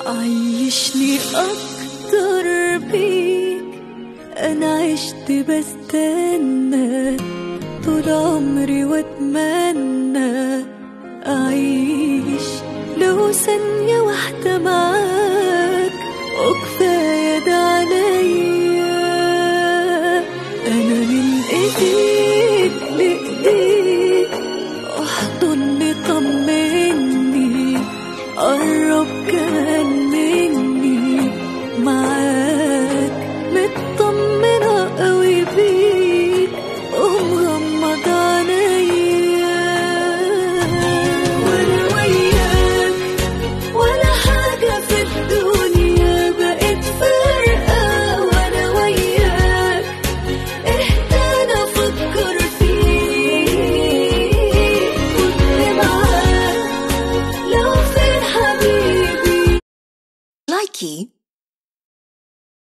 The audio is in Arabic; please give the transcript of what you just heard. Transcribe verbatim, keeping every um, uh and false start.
عيشني أكتر بيك، أنا عشت بستنى طول عمري وأتمنى أعيش لو ثانية واحدة معاك، وكفاية ده عليا. أنا من إيديك لإيديك، احضني طمني، قرب كمان مني، معاك مطمنة قوي بيك ومغمض عينيا. وانا وياك ولا حاجة في الدنيا بقت فارقة، وانا وياك اهدى افكر فيك، كنت معاك لو فين حبيبي. لايكي